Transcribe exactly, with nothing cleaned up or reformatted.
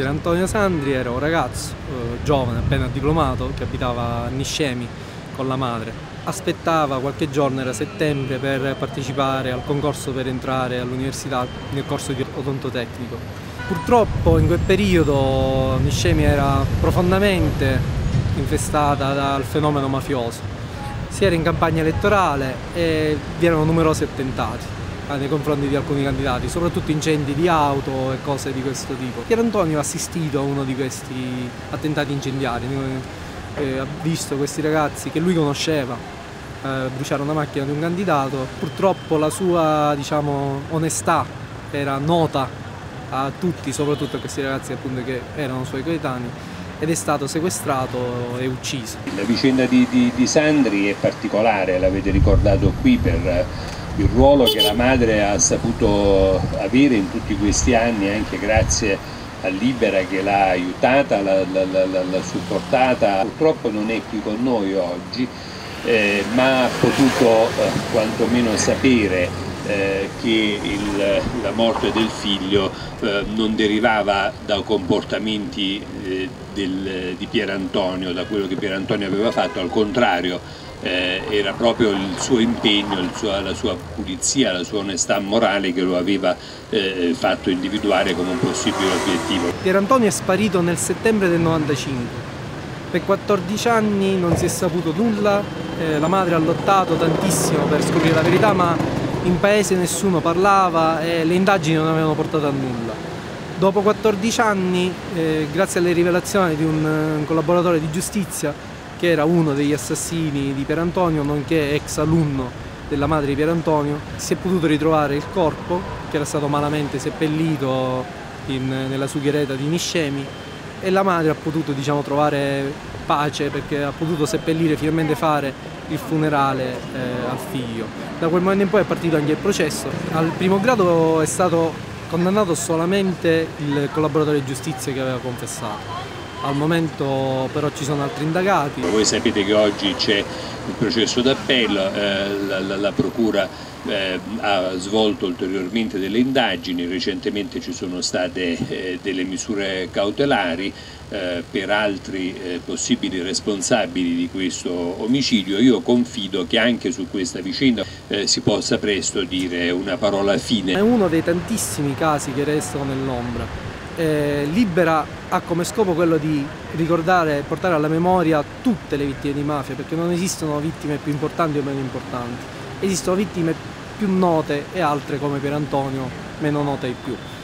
Pier Antonio Sandri era un ragazzo eh, giovane, appena diplomato, che abitava a Niscemi con la madre. Aspettava qualche giorno, era settembre, per partecipare al concorso per entrare all'università nel corso di odontotecnico. Purtroppo in quel periodo Niscemi era profondamente infestata dal fenomeno mafioso. Si era in campagna elettorale e vi erano numerosi attentati nei confronti di alcuni candidati, soprattutto incendi di auto e cose di questo tipo. Pier Antonio ha assistito a uno di questi attentati incendiari, eh, ha visto questi ragazzi che lui conosceva eh, bruciare una macchina di un candidato. Purtroppo la sua, diciamo, onestà era nota a tutti, soprattutto a questi ragazzi appunto che erano suoi coetanei, ed è stato sequestrato e ucciso. La vicenda di, di, di Sandri è particolare, l'avete ricordato qui, per il ruolo che la madre ha saputo avere in tutti questi anni, anche grazie a Libera che l'ha aiutata, l'ha supportata. Purtroppo non è qui con noi oggi, eh, ma ha potuto eh, quantomeno sapere eh, che il, la morte del figlio eh, non derivava da comportamenti eh, del, di Pier Antonio, da quello che Pier Antonio aveva fatto, al contrario. Eh, era proprio il suo impegno, il suo, la sua pulizia, la sua onestà morale che lo aveva eh, fatto individuare come un possibile obiettivo. Pier Antonio è sparito nel settembre del novantacinque, per quattordici anni non si è saputo nulla, eh, la madre ha lottato tantissimo per scoprire la verità, ma in paese nessuno parlava e le indagini non avevano portato a nulla. Dopo quattordici anni, eh, grazie alle rivelazioni di un, un collaboratore di giustizia, che era uno degli assassini di Pier Antonio, nonché ex alunno della madre di Pier Antonio, si è potuto ritrovare il corpo, che era stato malamente seppellito in, nella sughereta di Niscemi, e la madre ha potuto, diciamo, trovare pace perché ha potuto seppellire, finalmente fare il funerale eh, al figlio. Da quel momento in poi è partito anche il processo. Al primo grado è stato condannato solamente il collaboratore di giustizia che aveva confessato. Al momento però ci sono altri indagati. Voi sapete che oggi c'è il processo d'appello, eh, la, la, la Procura eh, ha svolto ulteriormente delle indagini, recentemente ci sono state eh, delle misure cautelari eh, per altri eh, possibili responsabili di questo omicidio. Io confido che anche su questa vicenda eh, si possa presto dire una parola fine. È uno dei tantissimi casi che restano nell'ombra. Eh, Libera ha come scopo quello di ricordare e portare alla memoria tutte le vittime di mafia, perché non esistono vittime più importanti o meno importanti, esistono vittime più note e altre come Pier Antonio meno note di più.